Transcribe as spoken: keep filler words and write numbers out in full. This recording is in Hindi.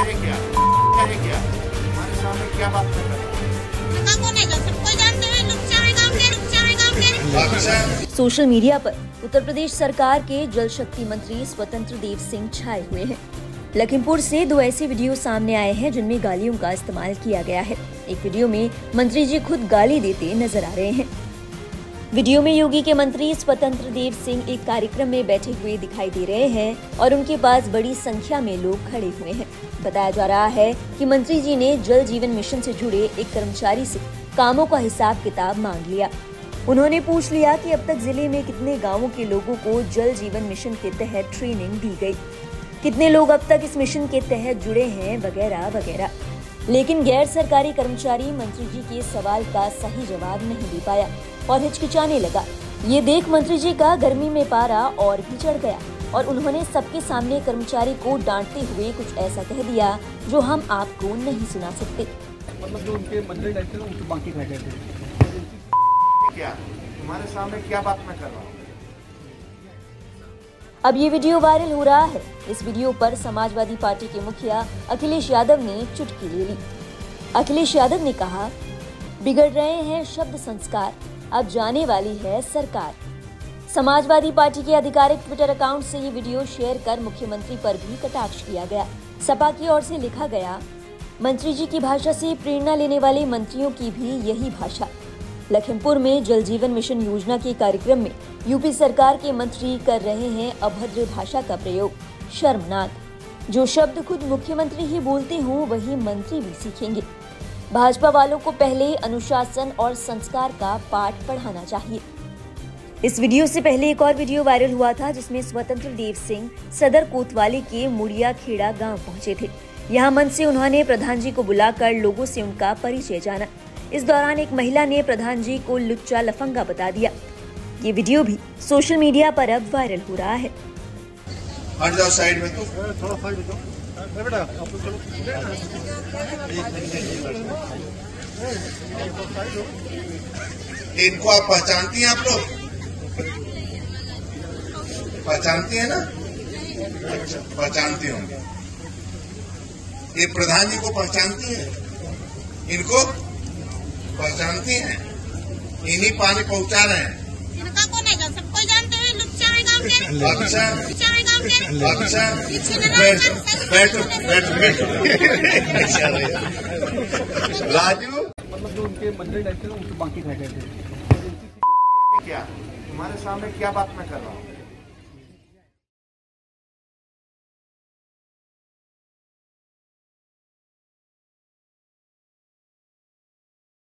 है क्या क्या है क्या हमारे सामने क्या बात कर रहा है। सोशल मीडिया पर उत्तर प्रदेश सरकार के जल शक्ति मंत्री स्वतंत्र देव सिंह छाए हुए हैं। लखीमपुर से दो ऐसे वीडियो सामने आए हैं जिनमें गालियों का इस्तेमाल किया गया है। एक वीडियो में मंत्री जी खुद गाली देते नजर आ रहे हैं। वीडियो में योगी के मंत्री स्वतंत्र देव सिंह एक कार्यक्रम में बैठे हुए दिखाई दे रहे हैं और उनके पास बड़ी संख्या में लोग खड़े हुए हैं। बताया जा रहा है कि मंत्री जी ने जल जीवन मिशन से जुड़े एक कर्मचारी से कामों का हिसाब किताब मांग लिया। उन्होंने पूछ लिया कि अब तक जिले में कितने गाँवों के लोगों को जल जीवन मिशन के तहत ट्रेनिंग दी गयी, कितने लोग अब तक इस मिशन के तहत जुड़े हैं, वगैरह वगैरह। लेकिन गैर सरकारी कर्मचारी मंत्री जी के सवाल का सही जवाब नहीं दे पाया और हिचकिचाने लगा। ये देख मंत्री जी का गर्मी में पारा और भी चढ़ गया और उन्होंने सबके सामने कर्मचारी को डांटते हुए कुछ ऐसा कह दिया जो हम आपको नहीं सुना सकते। मतलब जो उनके मंत्री डायरेक्टर उनके बाकी रह गए थे। क्या तुम्हारे सामने क्या बात मैं कर रहा हूँ। अब ये वीडियो वायरल हो रहा है। इस वीडियो पर समाजवादी पार्टी के मुखिया अखिलेश यादव ने चुटकी ले ली। अखिलेश यादव ने कहा, बिगड़ रहे हैं शब्द संस्कार, अब जाने वाली है सरकार। समाजवादी पार्टी के आधिकारिक ट्विटर अकाउंट से ये वीडियो शेयर कर मुख्यमंत्री पर भी कटाक्ष किया गया। सपा की ओर से लिखा गया, मंत्री जी की भाषा से प्रेरणा लेने वाले मंत्रियों की भी यही भाषा। लखीमपुर में जल जीवन मिशन योजना के कार्यक्रम में यूपी सरकार के मंत्री कर रहे हैं अभद्र भाषा का प्रयोग, शर्मनाक। जो शब्द खुद मुख्यमंत्री ही बोलते हों वही मंत्री भी सीखेंगे। भाजपा वालों को पहले अनुशासन और संस्कार का पाठ पढ़ाना चाहिए। इस वीडियो से पहले एक और वीडियो वायरल हुआ था जिसमें स्वतंत्र देव सिंह सदर कोतवाली के मुड़िया खेड़ा गांव पहुंचे थे। यहां मंच से उन्होंने प्रधान जी को बुलाकर लोगों से उनका परिचय जाना। इस दौरान एक महिला ने प्रधान जी को लुच्चा लफंगा बता दिया। ये वीडियो भी सोशल मीडिया पर अब वायरल हो रहा है। हट जाओ साइड में, तो थोड़ा साइड में बेटा आप चलो। इनको आप पहचानती हैं? आप लोग पहचानती हैं ना? अच्छा, पहचानती होंगे। ये प्रधान जी को पहचानती हैं? इनको पहचानती हैं? इन्हीं पानी पहुंचा रहे हैं। इनका कौन है? सबको जानते हैं। लुच्चा है गाँव के। अच्छा अच्छा, बैठो बैठो बैठो। राजू, मतलब जो उनके मंत्री डायरेक्टर उनके बाकी रह गए थे। क्या तुम्हारे सामने क्या बात मैं कर रहा हूँ।